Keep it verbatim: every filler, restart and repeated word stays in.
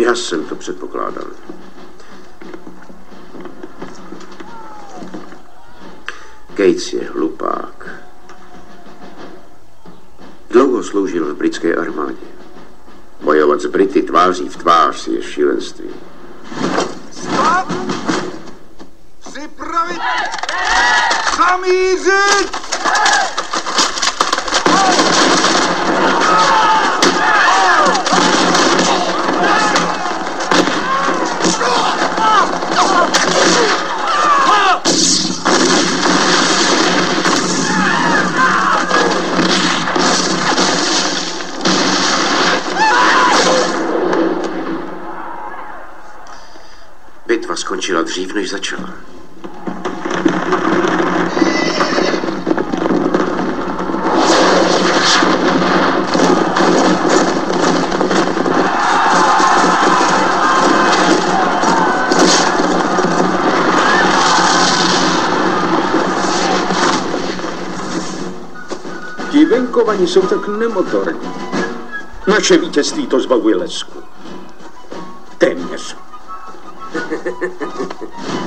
Já jsem to předpokládal. Gates je hlupák. Dlouho sloužil v britské armádě. Bojovat s Brity tváří v tvář je šílenství. Stop! Připravit! Zamířit! Bitva skončila dřív, než začala. Ti venkovaní jsou tak nemotorní. Naše vítězství to zbavuje lesku. Téměř.